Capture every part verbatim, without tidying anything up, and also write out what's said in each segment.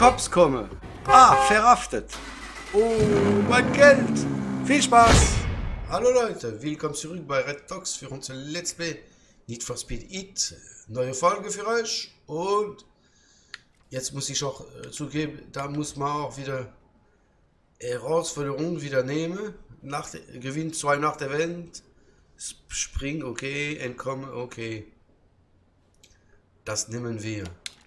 Cops kommen. Ah, verhaftet. Oh, mein Geld. Viel Spaß. Hallo Leute, willkommen zurück bei Red Talks für unser Let's Play Need for Speed Heat. Neue Folge für euch. Und jetzt muss ich auch äh, zugeben, da muss man auch wieder Herausforderungen wieder nehmen. Nach der, Gewinn zwei nach der Welt. Spring, okay. Entkommen, okay. Das nehmen wir.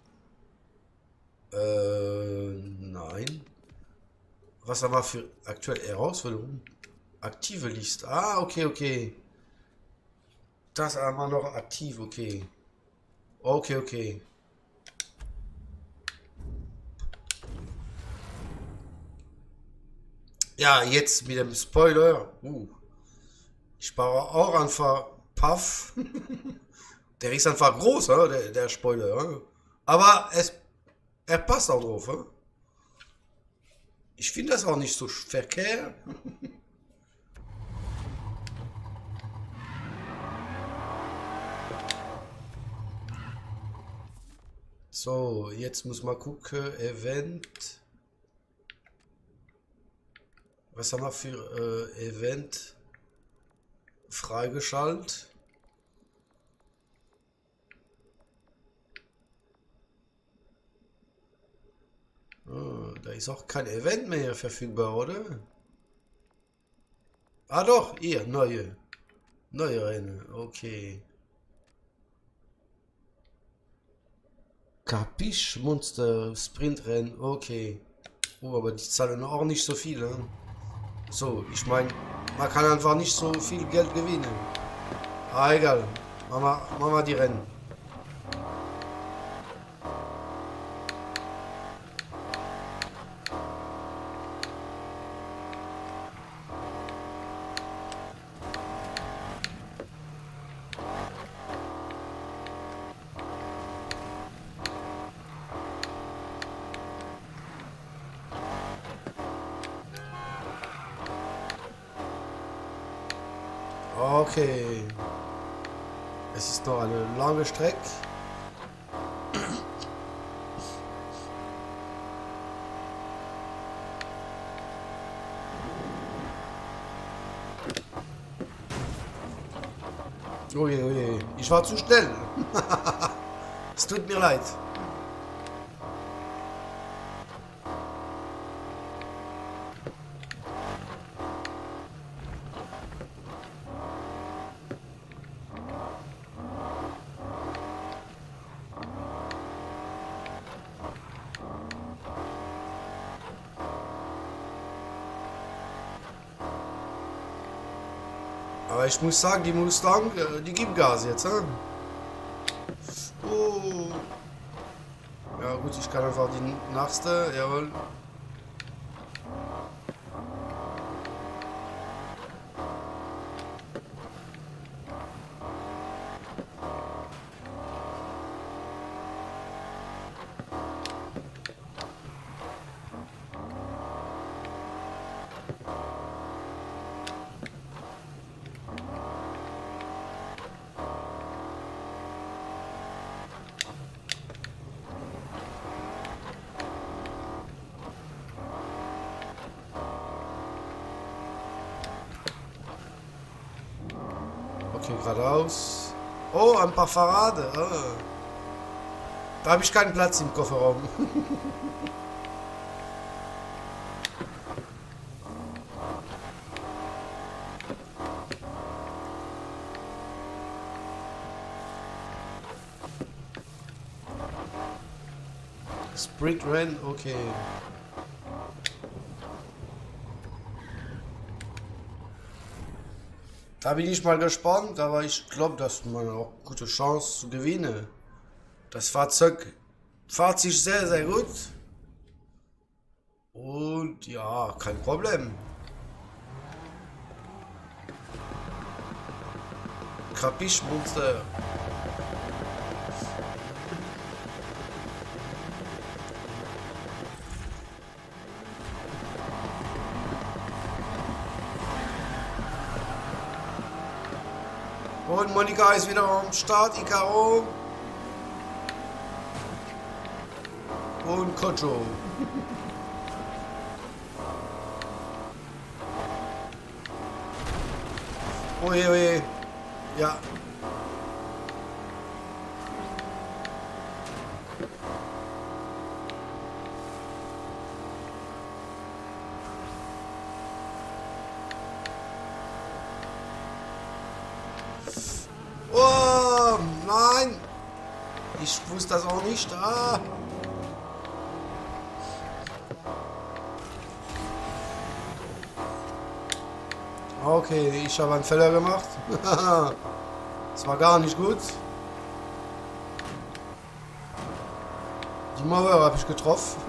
Äh, nein. Was haben wir für aktuelle Herausforderungen? Aktive Liste. Ah, okay, okay. Das haben wir noch aktiv, okay. Okay, okay. Ja, jetzt mit dem Spoiler. Uh. Ich baue auch einfach Puff. Der ist einfach groß, der, der Spoiler. Aber es, er passt auch drauf. Ich finde das auch nicht so verkehrt. So, jetzt muss man gucken. Event. Was haben wir für äh, Event freigeschaltet? Oh, da ist auch kein Event mehr verfügbar, oder? Ah doch, hier, neue. Neue Rennen, okay. Capiche Monster Sprintrennen, okay. Oh, aber die zahlen auch nicht so viel, ne? So, ich meine, man kann einfach nicht so viel Geld gewinnen. Ah, egal. Machen wir, machen wir die Rennen. Okay. Es ist noch eine lange Strecke. Oh je, oh je. Ich war zu schnell. Es tut mir leid. Aber ich muss sagen, die Mustang, die gibt Gas jetzt, hä? Oh. Ja gut, ich kann einfach die nächste, jawohl. Okay, geradeaus. Oh, ein paar Fahrrad. Ah. Da habe ich keinen Platz im Kofferraum. Sprint Run, okay. Da bin ich mal gespannt, aber ich glaube, dass man auch gute Chance zu gewinnen. Das Fahrzeug fährt sich sehr, sehr gut. Und ja, kein Problem. Capiche Monster. Und Monika ist wieder am Start, Icaro. Und Kocho. Oje, oje. Ja. Oh, nein. Ich wusste das auch nicht. Ah. Okay, ich habe einen Fehler gemacht. Das war gar nicht gut. Die Mauer habe ich getroffen.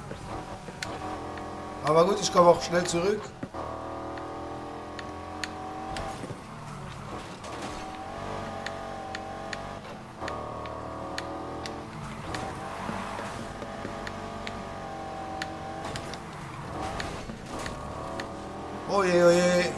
Aber gut, ich komme auch schnell zurück. Oje, oje.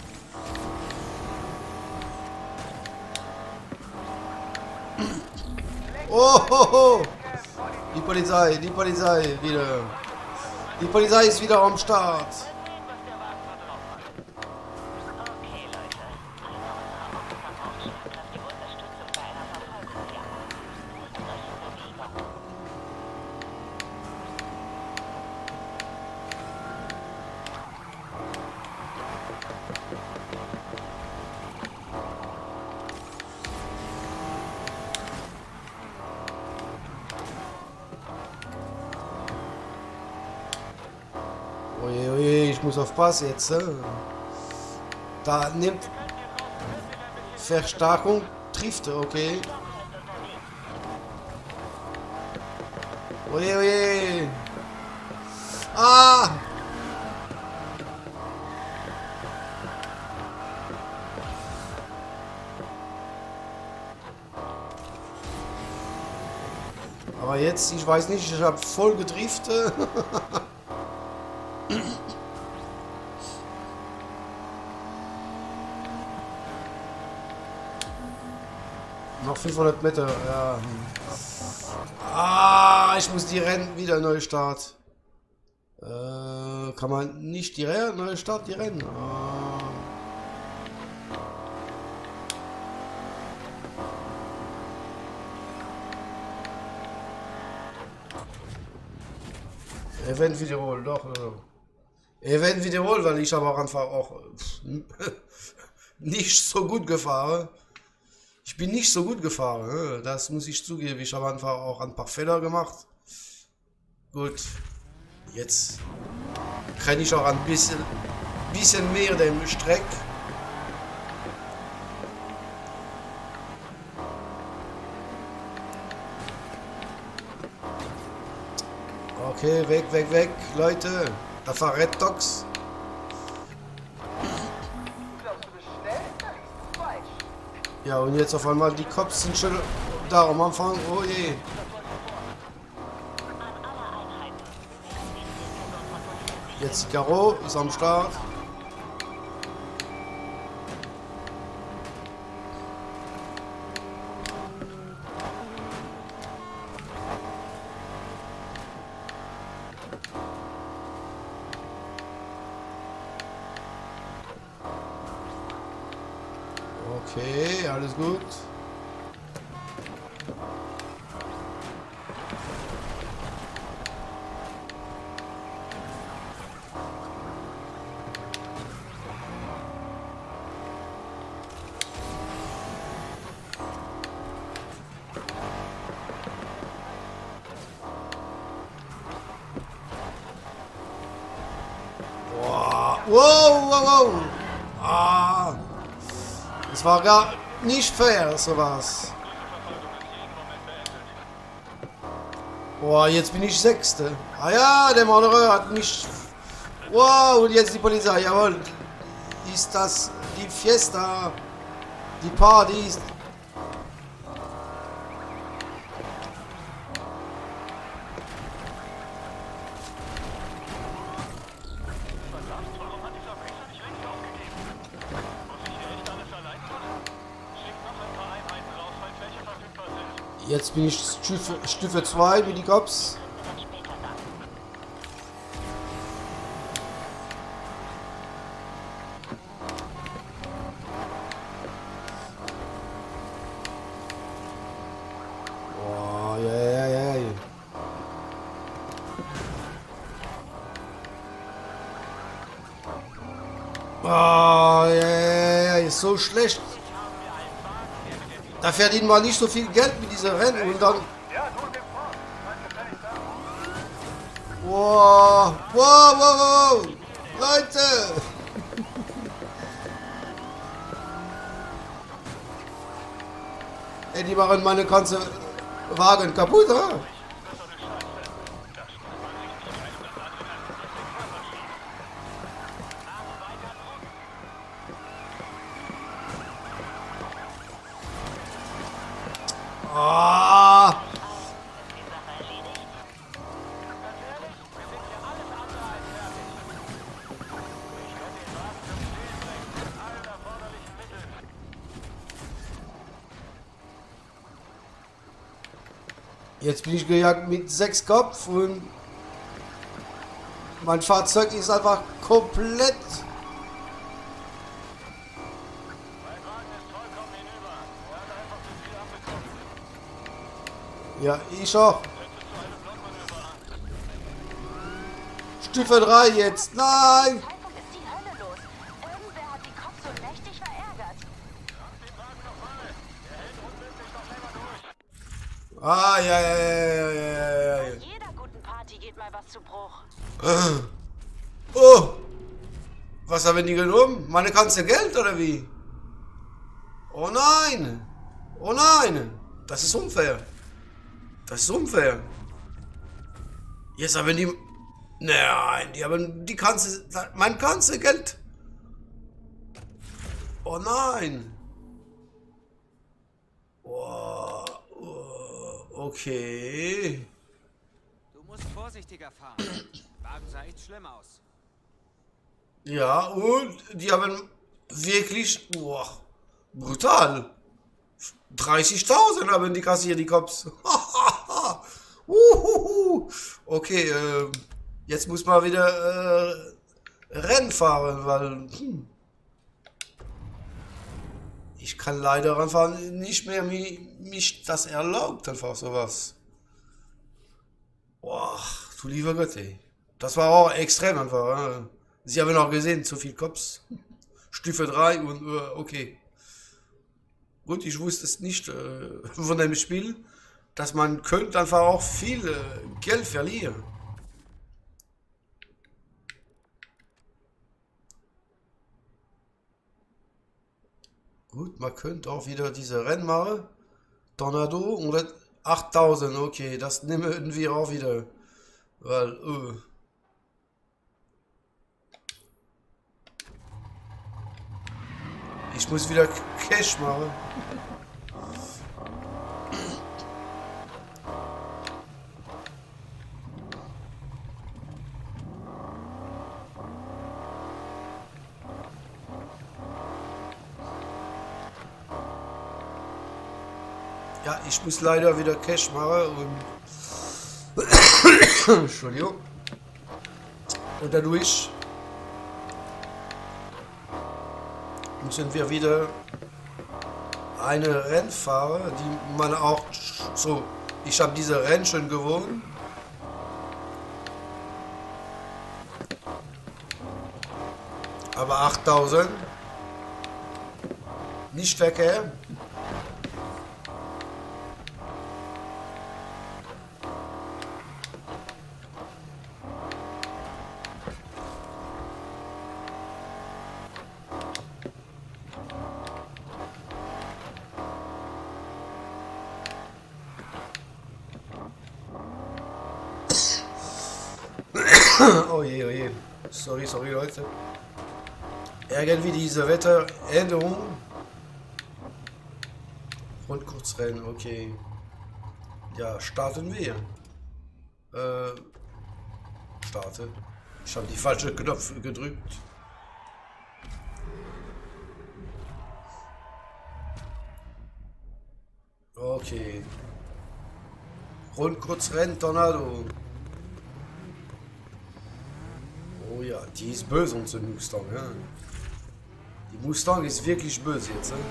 Oh, ho, ho. Die Polizei, die Polizei wieder. Die Polizei ist wieder am Start. Oje, oje, ich muss aufpassen jetzt. Äh. Da nimmt Verstärkung, trifft er, okay. Oje, oje. Ah! Aber jetzt, ich weiß nicht, ich habe voll gedriftet. Noch fünfhundert Meter, ja. Ah, ich muss die Rennen wieder neu starten. Äh, kann man nicht die Rennen, neu starten, die Rennen. Ah. Event wiederholen, doch. Event wiederholen, weil ich aber einfach auch nicht so gut gefahren. Ich bin nicht so gut gefahren, das muss ich zugeben. Ich habe einfach auch ein paar Fehler gemacht. Gut, jetzt kann ich auch ein bisschen, bisschen mehr den Streck. Okay, weg, weg, weg, Leute. Da fahrt Red Dogs. Ja, und jetzt auf einmal die Cops sind schon da am Anfang. Oh je. Jetzt Caro ist am Start. Okay, alles gut. Wow, wow, wow. Ah. Es war gar nicht fair, sowas. Boah, jetzt bin ich Sechste. Ah ja, der Malheureux hat mich... Wow, und jetzt die Polizei, jawohl. Ist das die Fiesta? Die Party ist... Jetzt bin ich Stufe, Stufe zwei wie die Cops. ist so schlecht. Da verdient man nicht so viel Geld mit dieser Rennen und dann... Wow, wow, wow, wow, Leute! Ey, die machen meine ganze Wagen kaputt, ha? Ah! Jetzt bin ich gejagt mit sechs Kopf und mein Fahrzeug ist einfach komplett. Ja, ich auch. Stufe drei jetzt. Nein! Ah, ja, ja, ja, ja, ja, ja. Jeder guten Party geht mal was zu Bruch. Oh! Was haben die genommen? Meine ganze Geld oder wie? Oh nein! Oh nein! Das ist unfair. Das ist unfair. Jetzt haben die... Nein, die haben die ganze... Mein ganzes Geld. Oh nein! Oh, oh, okay. Du musst vorsichtiger fahren. Wagen sah echt schlimm aus. Ja, und die haben wirklich... Boah, brutal. dreißigtausend haben die kassiert, die Cops. Uhuhu. Okay, äh, jetzt muss man wieder äh, Rennen fahren, weil hm, ich kann leider einfach nicht mehr mich, mich das erlaubt, einfach sowas. Boah, du lieber Gott, ey. Das war auch extrem einfach. Äh. Sie haben auch gesehen, zu viel Cops. Stufe drei und äh, okay. Gut, ich wusste es nicht äh, von dem Spiel, dass man könnte einfach auch viel äh, Geld verlieren. Gut, man könnte auch wieder diese Rennen machen. Tornado und achttausend, okay, das nehmen wir auch wieder. Weil, äh, ich muss wieder Cash machen. Ja, ich muss leider wieder Cash machen und Entschuldigung. Und dadurch müssen wir wieder eine Rennen fahren, die man auch so. Ich habe diese Rennen schon gewonnen. Aber achttausend nicht verkehrt. Oh je, oh je. Sorry, sorry Leute. Irgendwie diese Wetteränderung. Und Kurzrennen, okay. Ja, starten wir. Äh, starte. Ich habe die falsche Knopf gedrückt. Okay. Rundkurzrennen, Tornado. Oh ja, die ist böse, unsere Mustang. Ja. Die Mustang ist wirklich böse jetzt. Ne?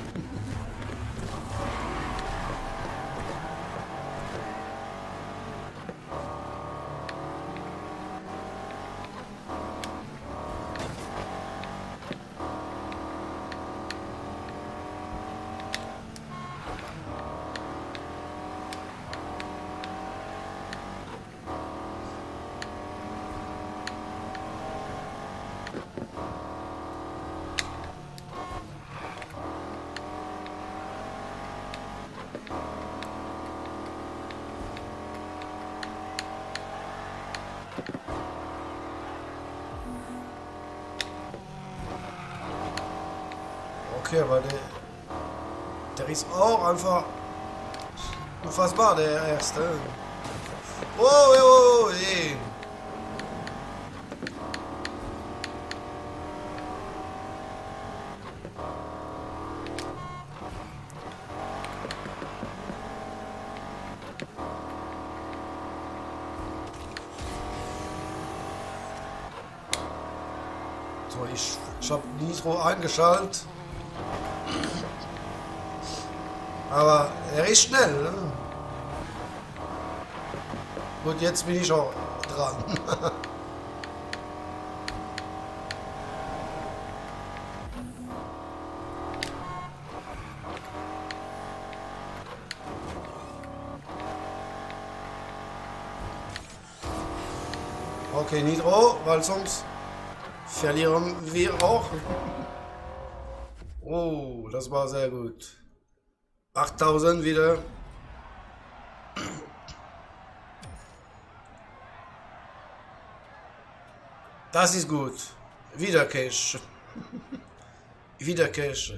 Okay, aber der, der ist auch einfach unfassbar, der erste. Oh, oh, oh, ey. So, ich, ich habe Nitro eingeschaltet. Aber er ist schnell, ne? Gut, jetzt bin ich auch dran. Okay, Nitro, weil sonst verlieren wir auch. Oh, das war sehr gut. achttausend wieder. Das ist gut. Wieder Cash. Wieder Cash.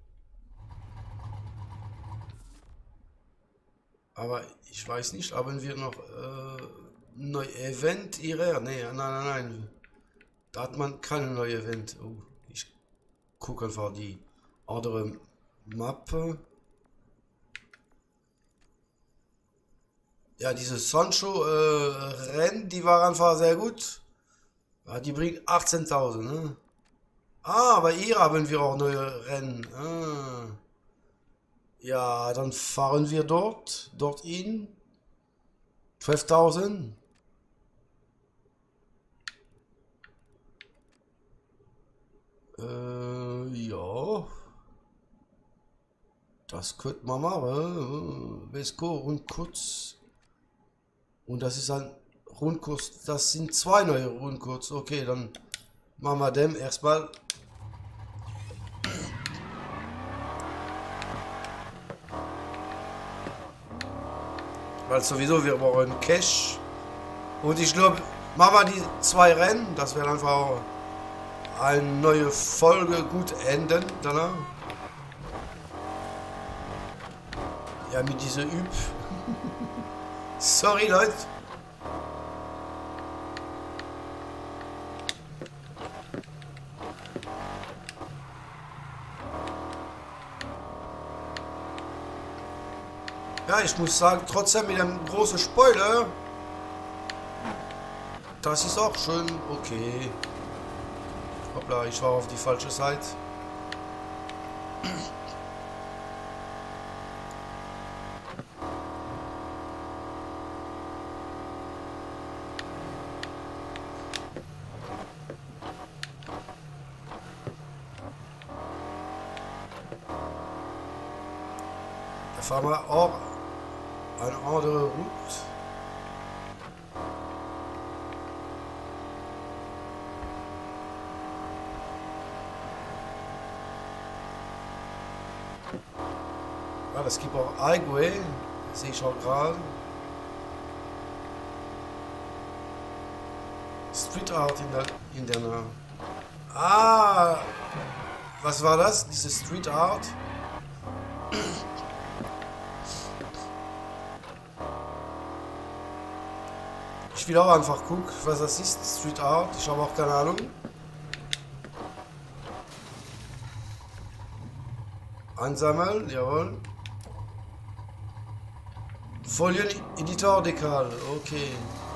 Aber ich weiß nicht, haben wir noch äh, neu Event ihrer? Nee, nein, nein, nein. Da hat man keine neue Event. Oh, ich gucke einfach die andere Mappe. Ja, diese Sancho äh, Rennen, die war einfach sehr gut. Ja, die bringt achtzehntausend, ne? Ah, bei ihr haben wir auch neue Rennen. Ah. Ja, dann fahren wir dort, dorthin. zwölftausend. Äh, ja. Das könnte man machen. Vesco Rundkurs. Und das ist ein Rundkurs. Das sind zwei neue Rundkurs. Okay, dann machen wir dem erstmal. Weil sowieso wir brauchen Cash. Und ich glaube, machen wir die zwei Rennen. Das wäre einfach auch eine neue Folge gut enden danach. Ja, mit dieser Üb. Sorry, Leute. Ja, ich muss sagen, trotzdem mit einem großen Spoiler, das ist auch schön okay. Hoppla, ich war auf die falsche Seite. Da fahren wir auch eine andere Route. Ja, das gibt auch Highway, sehe ich auch gerade. Street Art in der, in der Nähe. Ah, was war das? Diese Street Art? Ich will auch einfach gucken, was das ist, Street Art. Ich habe auch keine Ahnung. Einsammeln, jawohl. Folien Editor Dekal, okay.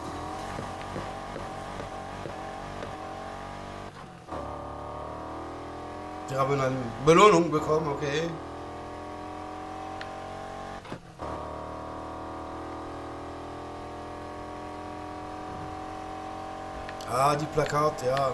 Wir haben eine Belohnung bekommen, okay. Ah, die Plakate, ja.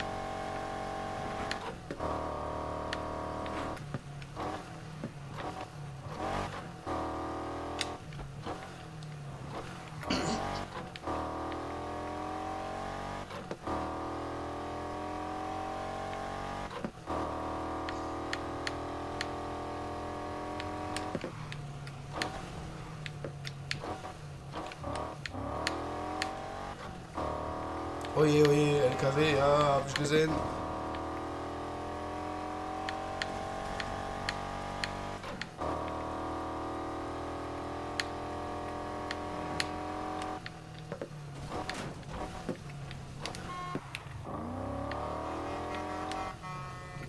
Oje, oje, L K W, ja, hab ich gesehen.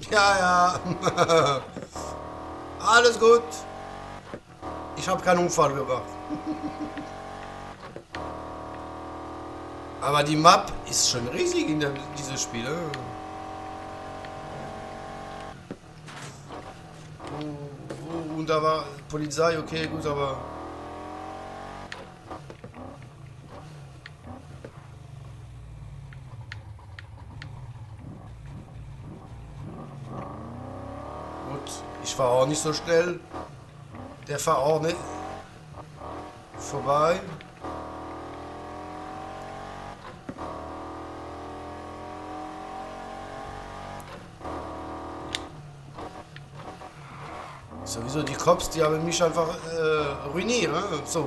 Ja, ja. Alles gut. Ich habe keinen Unfall gemacht. Aber die Map ist schon riesig in der, dieses Spiel. Äh? Und da war Polizei, okay, gut, aber... Gut, ich fahre auch nicht so schnell. Der fährt auch nicht vorbei. Sowieso die Cops, die haben mich einfach äh, ruiniert, ne? So.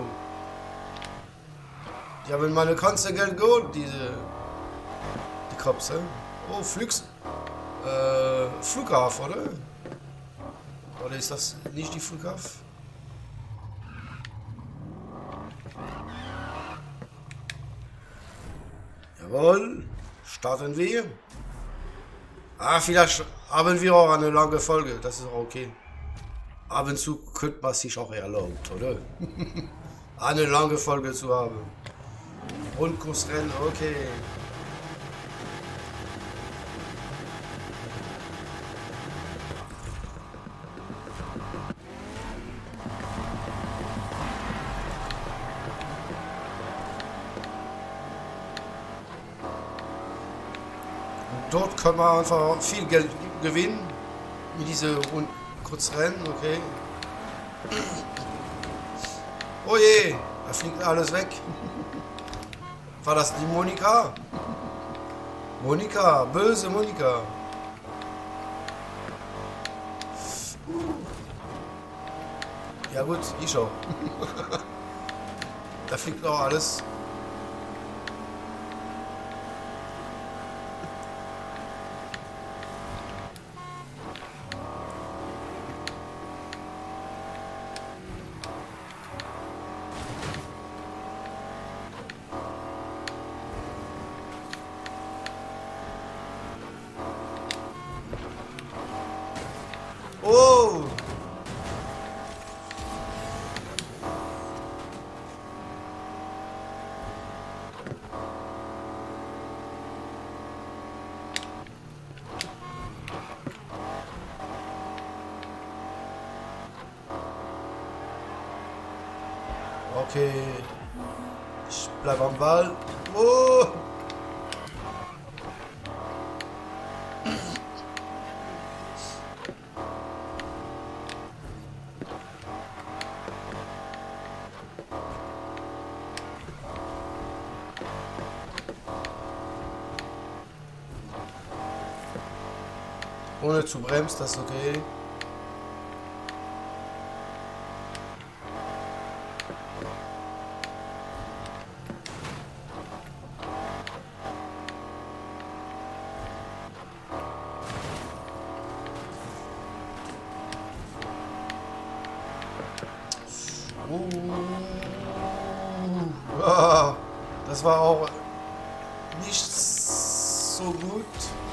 Die haben meine ganze Geld geholt, diese die Cops, ne? Oh, Flügs, äh, Flughafen, oder? Oder ist das nicht die Flughafen? Jawohl, starten wir. Ah, vielleicht haben wir auch eine lange Folge, das ist auch okay. Ab und zu könnte man sich auch erlauben, oder? Eine lange Folge zu haben. Rundkursrennen, okay. Und dort kann man einfach viel Geld gewinnen. Mit diese Rundkursrennen. Kurz rennen, okay. Oh je, da fliegt alles weg. War das die Monika? Monika, böse Monika. Ja gut, ich auch. Da fliegt auch alles. Oh! Okay. Ich bleib am Ball. Oh! Ohne zu bremsen, das ist okay. Uh, ah, das war auch nicht so gut.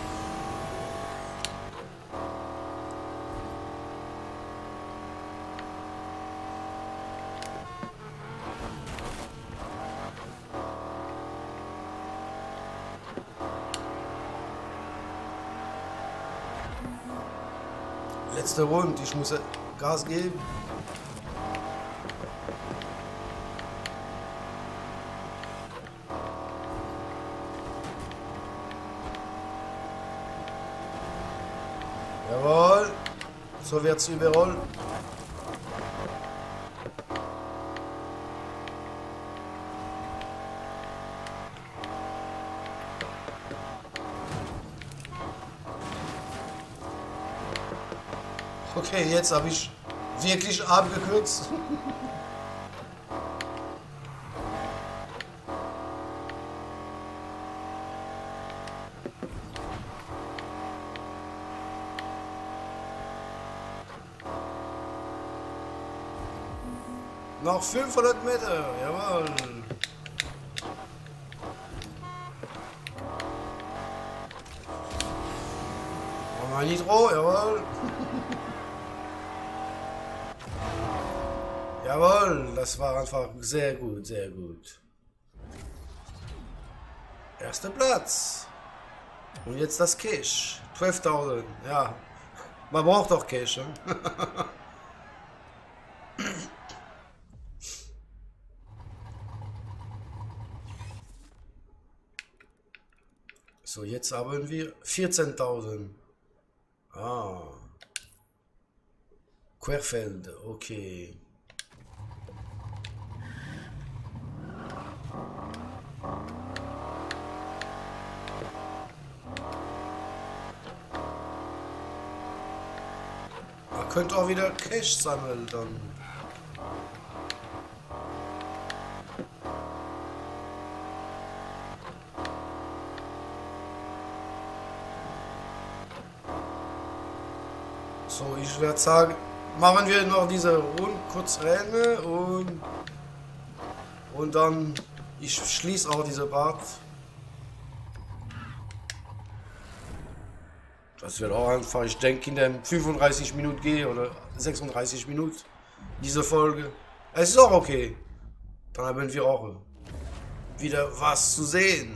Letzte Runde, ich muss Gas geben. Jawohl, so wird's überall. Okay, jetzt habe ich wirklich abgekürzt. Noch fünfhundert Meter, jawohl. Oh Noch ein Nitro, jawohl. Jawohl, das war einfach sehr gut, sehr gut. Erster Platz. Und jetzt das Cash. zwölftausend, ja. Man braucht doch Cash, ne? So, jetzt haben wir vierzehntausend. Ah. Querfeld, okay. Man könnte auch wieder Cash sammeln dann. So, ich werde sagen, machen wir noch diese Runde kurz Rennen und und dann ich schließe auch diese Part. Das wird auch einfach, ich denke in den fünfunddreißig Minuten gehen oder sechsunddreißig Minuten diese Folge. Es ist auch okay. Dann haben wir auch wieder was zu sehen.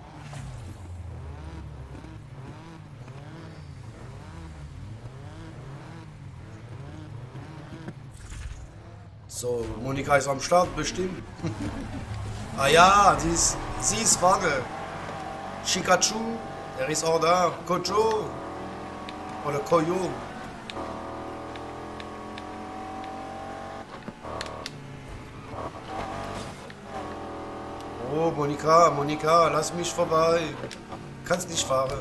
So, Monika ist am Start, bestimmt. Ah ja, sie ist, sie ist Wange. Chikachu, er ist auch da. Kojo. Oder Koyo. Oh, Monika, Monika, lass mich vorbei. Kannst nicht fahren.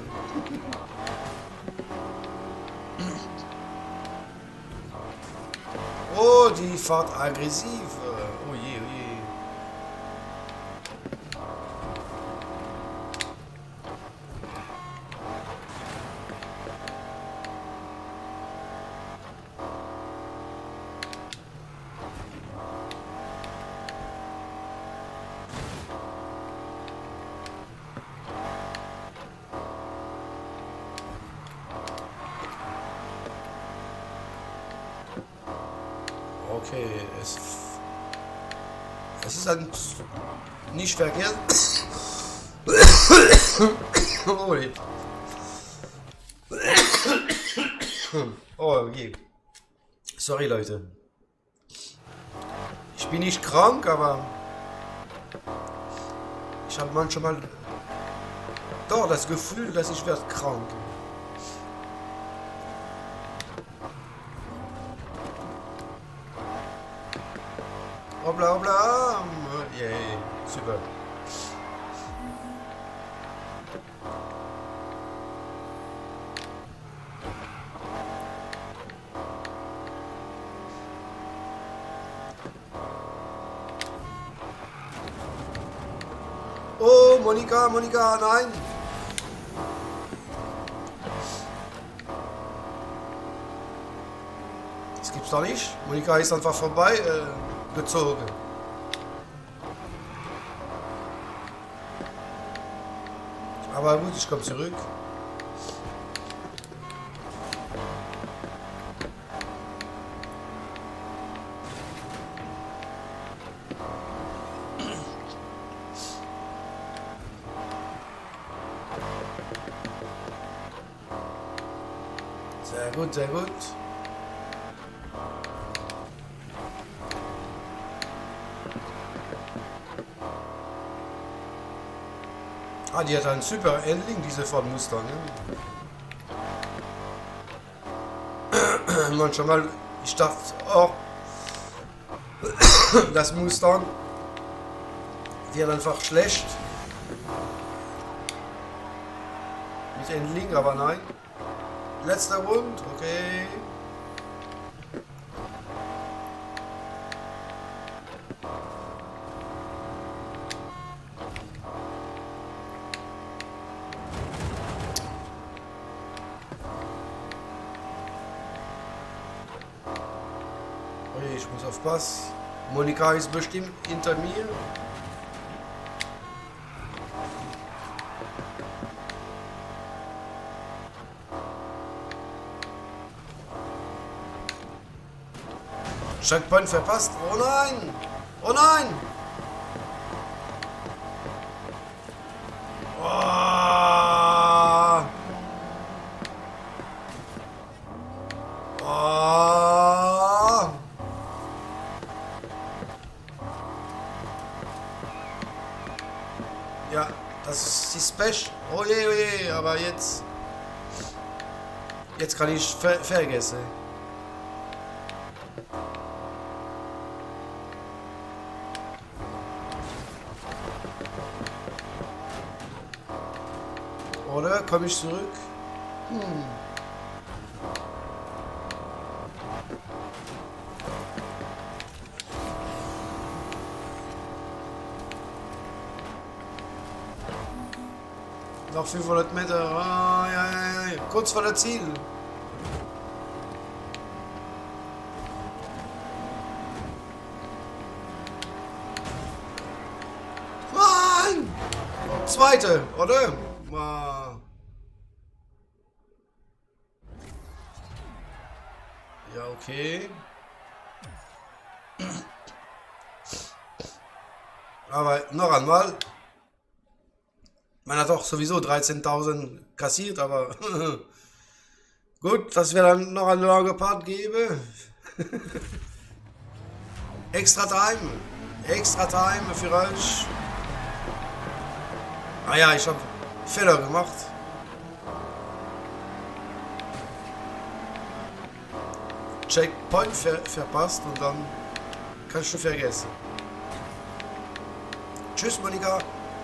Oh, die fahrt aggressiv. Oh je, oh je. Okay, es, es ist ein nicht verkehrt. Oh, oh, okay. Sorry, Leute. Ich bin nicht krank, aber ich habe manchmal doch das Gefühl, dass ich werde krank. Hoppla, hoppla. Yay, super. Oh, Monika, Monika, nein. Das gibt's doch nicht. Monika ist einfach vorbei. Äh gezogen. Aber gut, ich komme zurück. Sehr gut, sehr gut. Ah, die hat einen super Endling, diese Ford Mustang. Ne? Manchmal, ich dachte auch, das Mustang wird einfach schlecht. Mit Endling, aber nein. Letzter Rund, okay. Ich muss aufpassen. Monika ist bestimmt hinter mir. Checkpoint verpasst. Oh nein! Oh nein! Oh! Oh! Ja, das ist die Special. Oh je, oh je, aber jetzt... Jetzt kann ich ver vergessen. Oder komme ich zurück? Hm. Noch fünfhundert Meter. Oh, ja, ja, ja. Kurz vor der Ziel. Nein! Zweite, oder? Ja, okay. Aber noch einmal. Man hat doch sowieso dreizehntausend kassiert, aber gut, dass wir dann noch einen langen Part geben. Extra Time. Extra Time für euch. Ah ja, ich habe Fehler gemacht. Checkpoint ver verpasst und dann kannst du vergessen. Tschüss, Monika.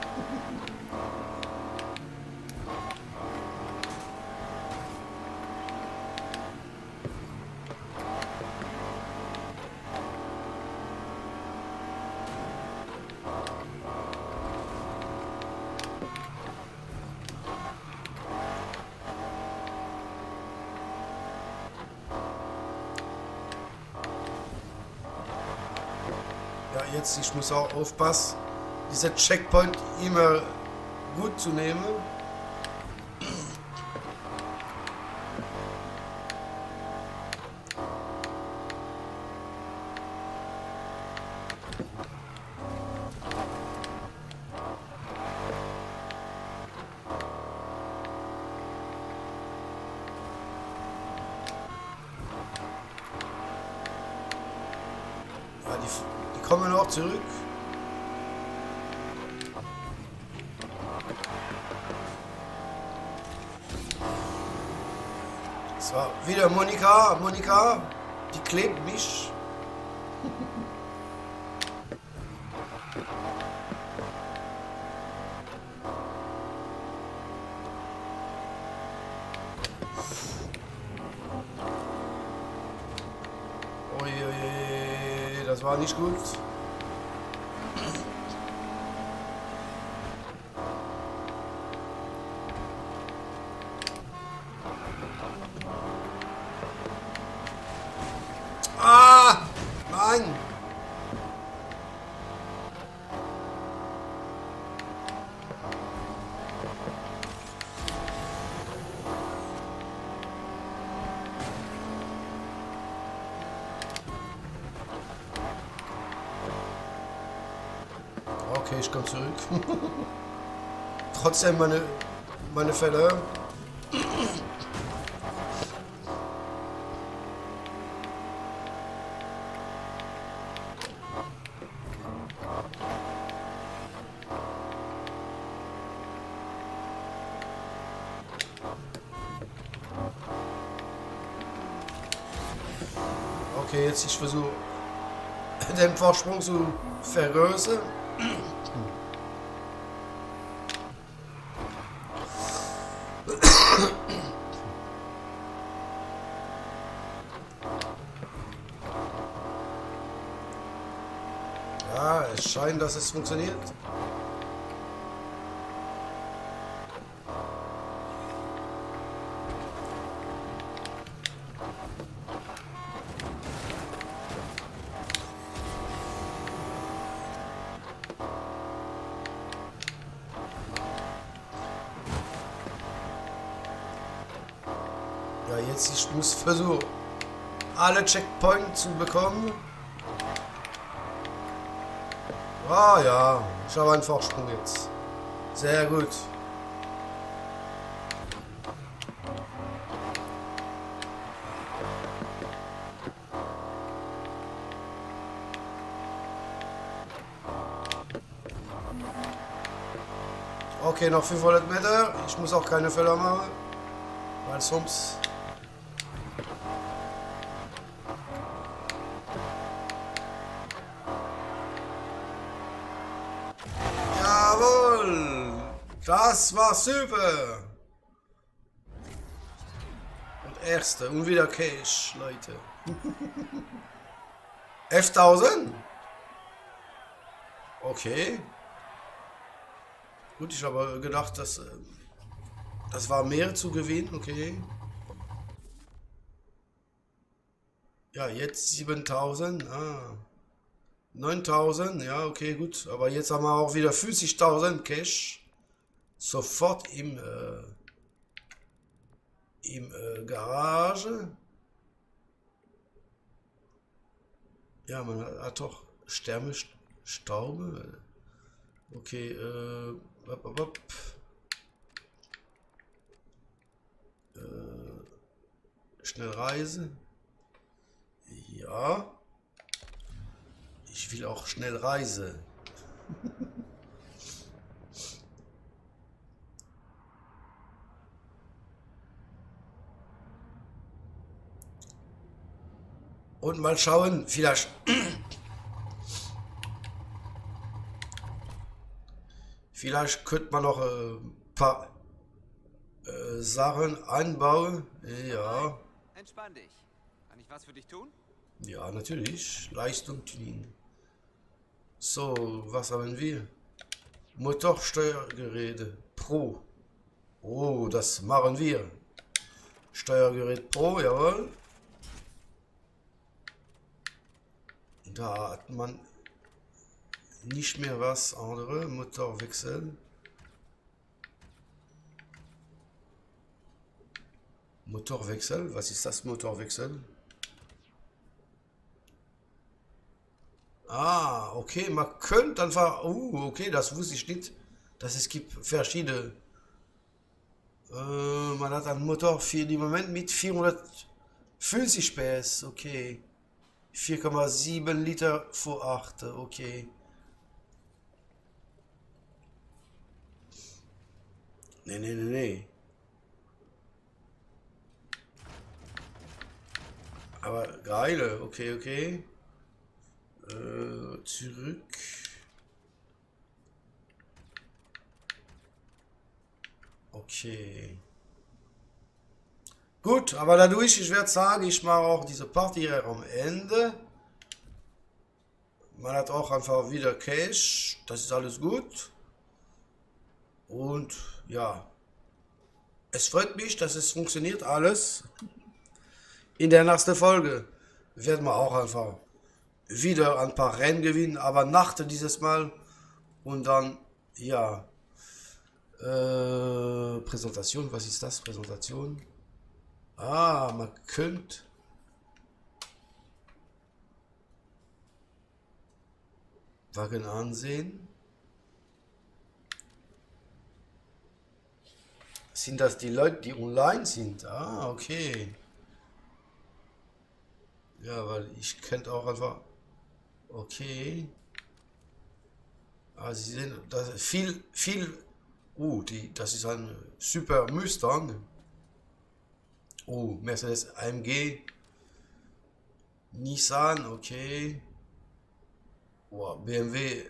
Ja, jetzt, ich muss auch aufpassen, dieser Checkpoint immer gut zu nehmen. Ja, die, die kommen auch zurück. So, wieder Monika, Monika, die klebt mich. Oje, das war nicht gut. Ah! Nein! Okay, ich komme zurück. Trotzdem meine, meine Fälle. Okay, jetzt ich versuche den Vorsprung zu vergrößern. Ja, es scheint, dass es funktioniert. Ja, jetzt ich muss versuchen, alle Checkpoints zu bekommen. Ah ja, ich habe einen Vorsprung jetzt. Sehr gut. Okay, noch fünfhundert Meter. Ich muss auch keine Fehler machen, weil sonst... Jawohl! Das war super! Und erste und wieder Cash, Leute. elftausend? Okay. Gut, ich habe gedacht, dass äh, das war mehr zu gewinnen, okay. Ja, jetzt siebentausend, ah. neuntausend, ja, okay, gut. Aber jetzt haben wir auch wieder fünfzigtausend Cash. Sofort im, äh, im äh, Garage. Ja, man hat, hat doch Sterne, Staube. Okay, äh, Upp, upp, upp. Äh, Schnellreise. Ja. Ich will auch schnell Reise. Und mal schauen, vielleicht... Vielleicht könnte man noch ein paar äh, Sachen einbauen. Ja. Entspann dich. Kann ich was für dich tun? Ja, natürlich. Leistung tuning. So, was haben wir? Motorsteuergeräte Pro. Oh, das machen wir. Steuergerät Pro, jawohl. Da hat man nicht mehr was andere. Motorwechsel. Motorwechsel, was ist das Motorwechsel? Ah, okay, man könnte einfach, uh, okay, das wusste ich nicht, dass es gibt verschiedene, äh, man hat einen Motor für den Moment mit vierhundertfünfzig P S, okay, vier Komma sieben Liter vor acht, okay. Nee, nee, nee, nee. Aber geile, okay, okay. Äh, zurück. Okay. Gut, aber dadurch, ich werde sagen, ich mache auch diese Party hier am Ende. Man hat auch einfach wieder Cash, das ist alles gut. Und ja, es freut mich, dass es funktioniert alles. In der nächsten Folge werden wir auch einfach wieder ein paar Rennen gewinnen, aber Nacht dieses Mal. Und dann, ja, äh, Präsentation, was ist das? Präsentation. Ah, man könnte Wagen ansehen. Sind das die Leute, die online sind? Ah, okay. Ja, weil ich könnte auch einfach... Okay. Also Sie sehen, das ist viel, viel... Uh, die, das ist ein super Mustang. Oh, Mercedes A M G. Nissan, okay. Oh, B M W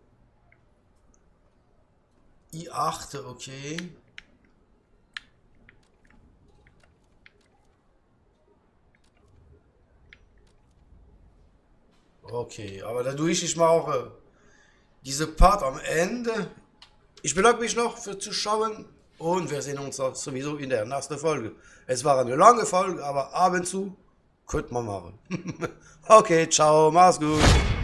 i acht, okay. Okay, aber dadurch ich mache auch äh, diese Part am Ende. Ich bedanke mich noch für Zuschauen und wir sehen uns sowieso in der nächsten Folge. Es war eine lange Folge, aber ab und zu könnte man machen. Okay, ciao, mach's gut.